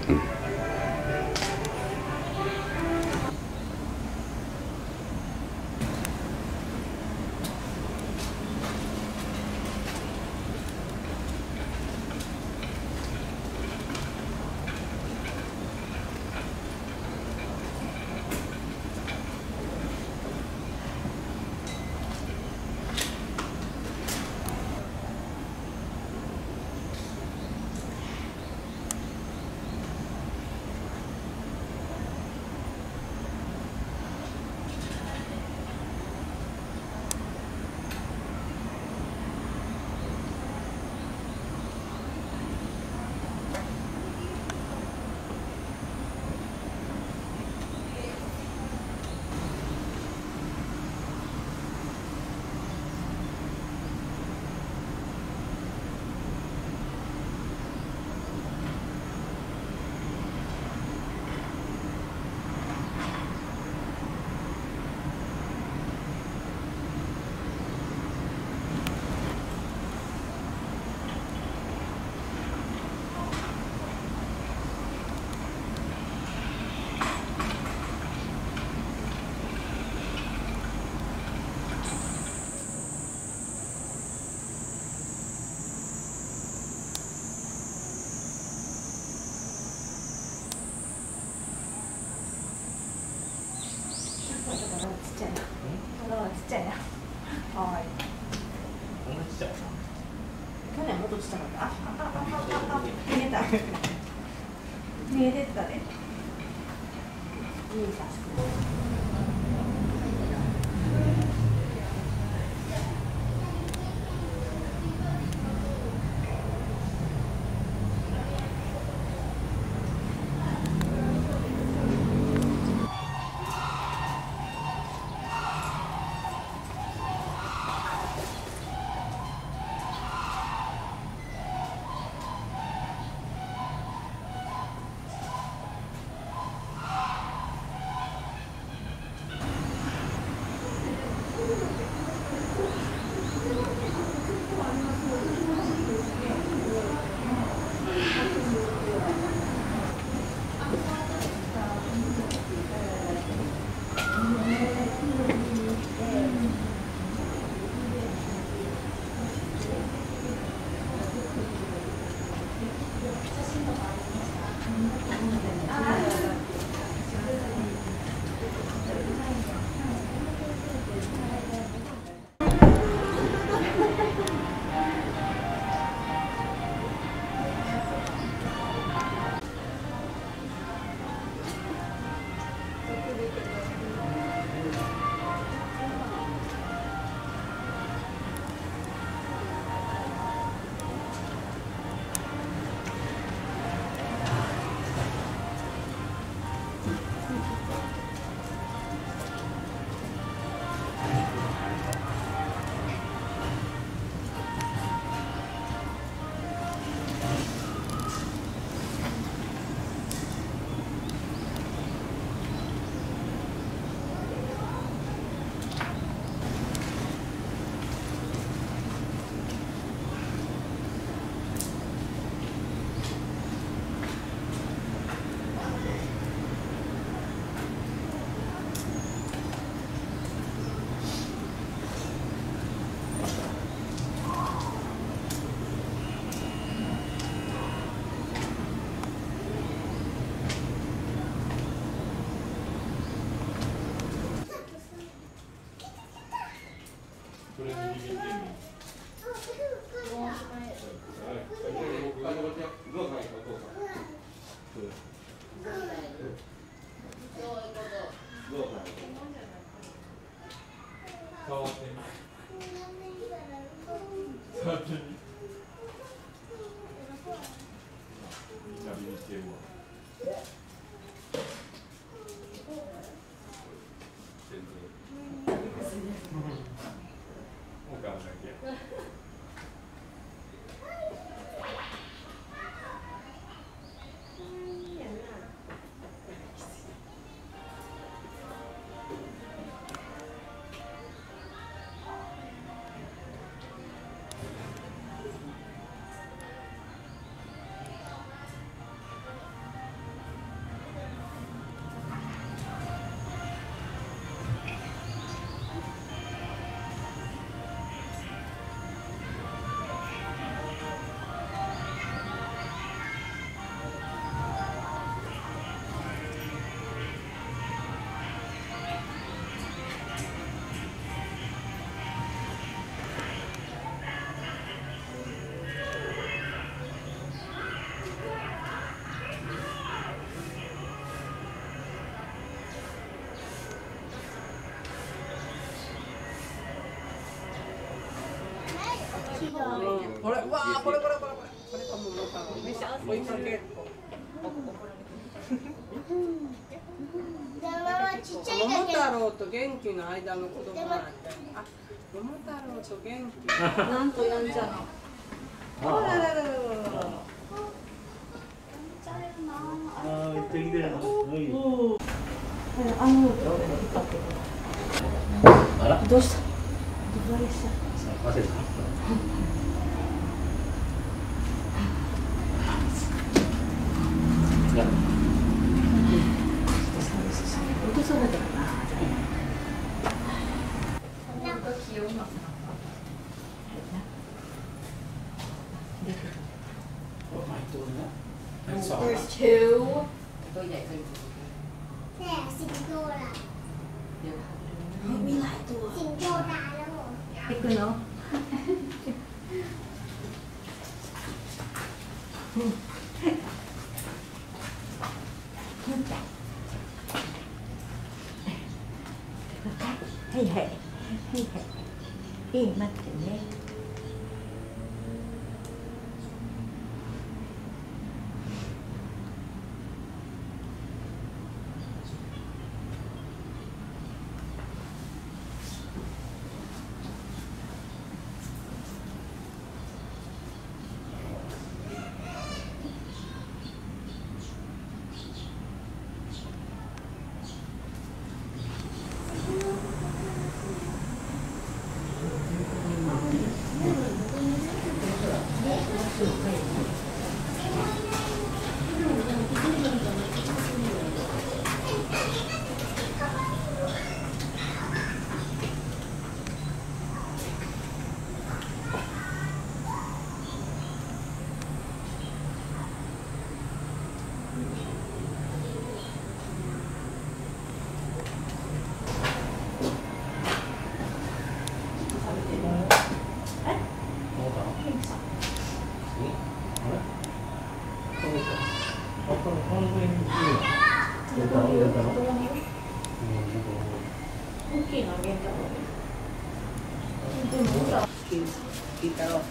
ちゃいな。はい。 こんなちっちゃい。 去年もっとちっちゃかった。あ、見えた。見えてったね。いいさ。 ここれ、うわー、これ。これが桃太郎。追いかけっこ。桃太郎と元気の間の子供なんて。あ、桃太郎と元気。 なんとやんちゃな。あらららららら。 ああ、めっちゃ綺麗な。あら、 どうした？ 忘れた。 落とされたかな。 There's two. มีหลายตัวสิงโตตายแล้วเหรอ行くのはいはいはいはい待ってね大きいのあげたの聞いたろ。